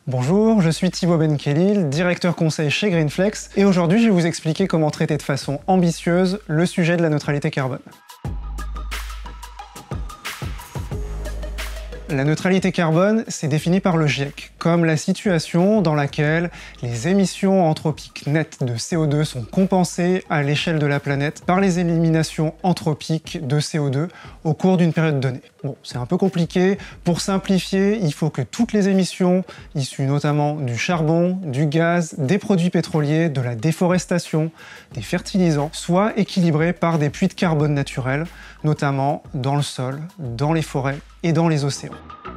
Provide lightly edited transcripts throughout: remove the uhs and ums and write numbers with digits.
Bonjour, je suis Thibaut Benkélil, directeur conseil chez Greenflex, et aujourd'hui je vais vous expliquer comment traiter de façon ambitieuse le sujet de la neutralité carbone. La neutralité carbone, c'est défini par le GIEC, comme la situation dans laquelle les émissions anthropiques nettes de CO2 sont compensées à l'échelle de la planète par les éliminations anthropiques de CO2 au cours d'une période donnée. Bon, c'est un peu compliqué. Pour simplifier, il faut que toutes les émissions, issues notamment du charbon, du gaz, des produits pétroliers, de la déforestation, des fertilisants, soient équilibrées par des puits de carbone naturels, notamment dans le sol, dans les forêts et dans les océans.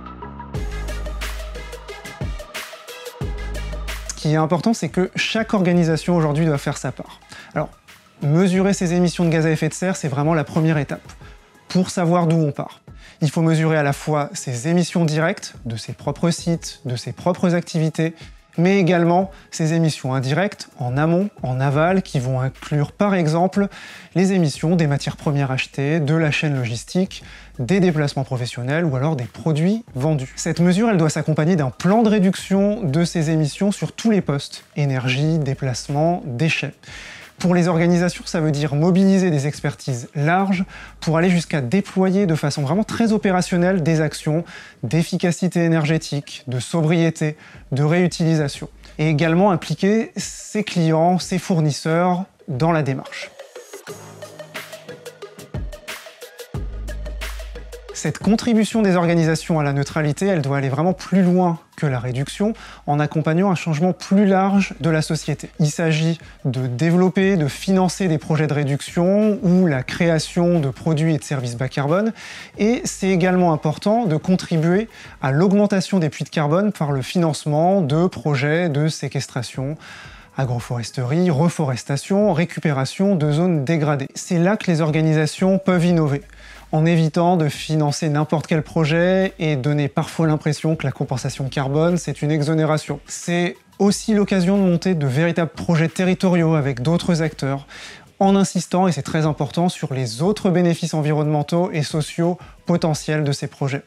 Ce qui est important, c'est que chaque organisation aujourd'hui doit faire sa part. Alors, mesurer ces émissions de gaz à effet de serre, c'est vraiment la première étape, pour savoir d'où on part. Il faut mesurer à la fois ses émissions directes, de ses propres sites, de ses propres activités, mais également ses émissions indirectes, en amont, en aval, qui vont inclure par exemple les émissions des matières premières achetées, de la chaîne logistique, des déplacements professionnels ou alors des produits vendus. Cette mesure, elle doit s'accompagner d'un plan de réduction de ces émissions sur tous les postes, énergie, déplacement, déchets. Pour les organisations, ça veut dire mobiliser des expertises larges pour aller jusqu'à déployer de façon vraiment très opérationnelle des actions d'efficacité énergétique, de sobriété, de réutilisation. Et également impliquer ses clients, ses fournisseurs dans la démarche. Cette contribution des organisations à la neutralité, elle doit aller vraiment plus loin que la réduction, en accompagnant un changement plus large de la société. Il s'agit de développer, de financer des projets de réduction ou la création de produits et de services bas carbone, et c'est également important de contribuer à l'augmentation des puits de carbone par le financement de projets de séquestration, agroforesterie, reforestation, récupération de zones dégradées. C'est là que les organisations peuvent innover, en évitant de financer n'importe quel projet et donner parfois l'impression que la compensation carbone, c'est une exonération. C'est aussi l'occasion de monter de véritables projets territoriaux avec d'autres acteurs, en insistant, et c'est très important, sur les autres bénéfices environnementaux et sociaux potentiels de ces projets.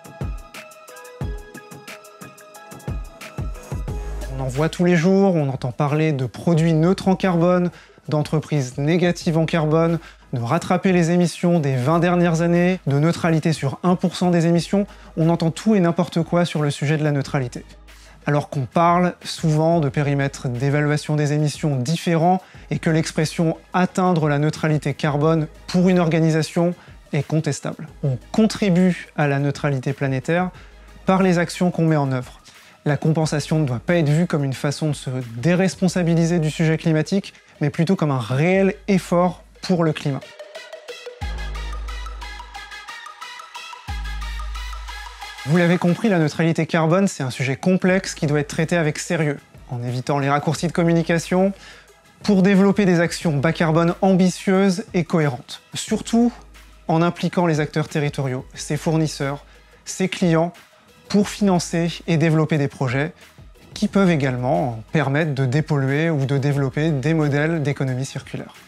On en voit tous les jours, on entend parler de produits neutres en carbone, d'entreprises négatives en carbone, de rattraper les émissions des 20 dernières années, de neutralité sur 1% des émissions. On entend tout et n'importe quoi sur le sujet de la neutralité. Alors qu'on parle souvent de périmètres d'évaluation des émissions différents et que l'expression « atteindre la neutralité carbone » pour une organisation est contestable. On contribue à la neutralité planétaire par les actions qu'on met en œuvre. La compensation ne doit pas être vue comme une façon de se déresponsabiliser du sujet climatique, mais plutôt comme un réel effort pour le climat. Vous l'avez compris, la neutralité carbone, c'est un sujet complexe qui doit être traité avec sérieux, en évitant les raccourcis de communication, pour développer des actions bas carbone ambitieuses et cohérentes. Surtout en impliquant les acteurs territoriaux, ses fournisseurs, ses clients, pour financer et développer des projets qui peuvent également permettre de dépolluer ou de développer des modèles d'économie circulaire.